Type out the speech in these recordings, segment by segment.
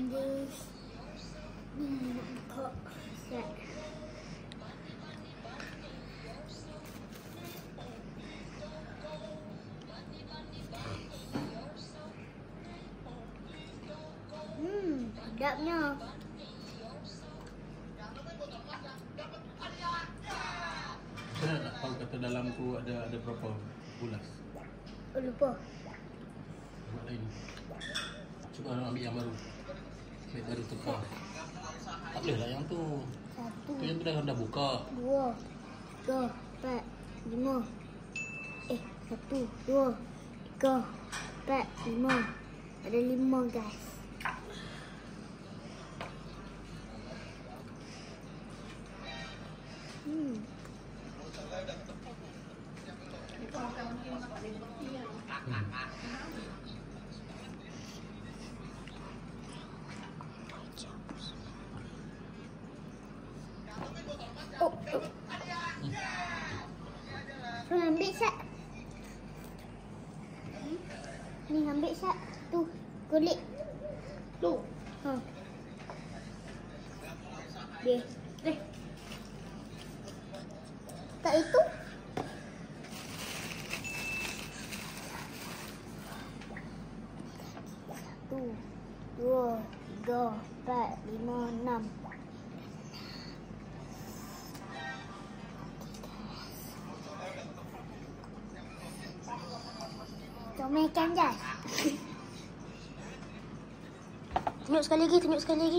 guys. Ni nak buka set. Sedapnya. Saya tak tahu kata dalam tu ada berapa bulas. Oh, lupa. Buat lain. Cuba ambil yang baru. Ambil baru tukar. Tak boleh lah yang tu. Satu. Tu yang tu dah buka. 2, 3, 4, 5. 1, 2, 3, 4, 5. Ada 5 guys. Ambil Sat. Ni ambil Sat. Tu kulit. Tu. Dia. Tak itu. Tu. 2, 3, 4, 5, 6. Comelkan guys. Tunjuk sekali lagi.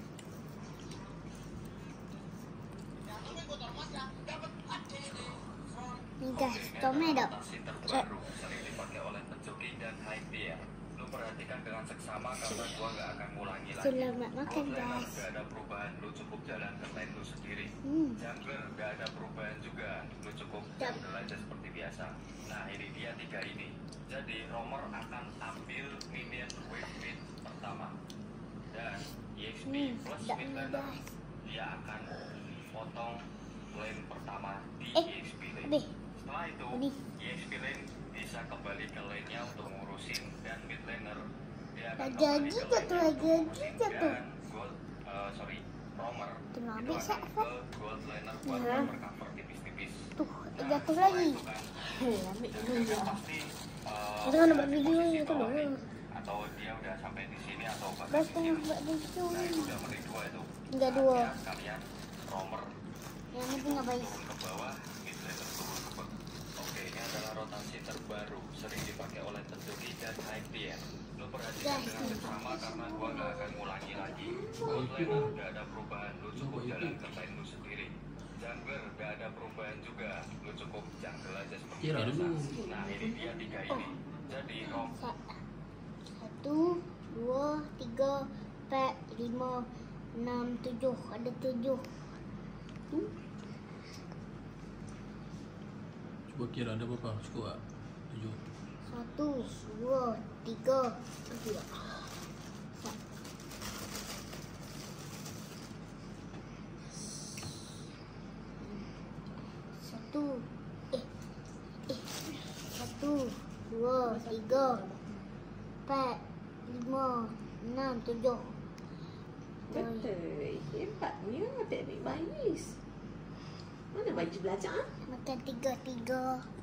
Ni guys, comel tak? Terbaru sering dipakai oleh penjoki dan hypebear. Lu perhatikan dengan seksama karena gua gak akan ngulangi lagi. Selamat makan guys. Gak ada perubahan, lu cukup jalan ke lane lu sendiri. Jungler gak ada perubahan juga, lu cukup jungle aja seperti biasa. Nah ini dia 3 ini. Jadi roamer akan ambil minion wave mid pertama. Dan EXP plus mid laner, dia akan potong lane pertama di EXP lane. Setelah itu, EXP lane bisa kembali ke lane-nya untuk ngurusin dan mid laner dia akan kembali ke lane-nya untuk ngurusin dan gold, roamer itu akan ke gold laner buat cover tipis-tipis. Tuh, jatuh lagi. Ambil dulu. Pasti kita kan buat video itu dulu. atau dia udah sampai di sini atau bahkan Bos di sini. buat video. Nah itu udah meri 2 itu. Enggak 2. Kalian roamer Yang ini nggak baik. turun ke bawah, mid laner turun ke bawah. Oke, ini adalah rotasi terbaru sering dipakai oleh penjoki dan hypebear. Lu perhatikan dengan seksama karena gua gak akan ngulangi lagi. Gold laner gak ada perubahan, lu cukup jalan ke lane lu sendiri. Jungler gak ada perubahan juga, lu cukup jungle aja seperti biasa. Nah ini dia 3 ini. Jadi 1, 2, 3, 4, 5, 6, 7. Ada 7. Cuba kira ada berapa? Cukup tak? 7. 1, 2, 3. 1, 2, 3, 4, 5, 6, 7. Betul. Hebatnya adik-adik Bais. Mana baju belajar? Makan 3.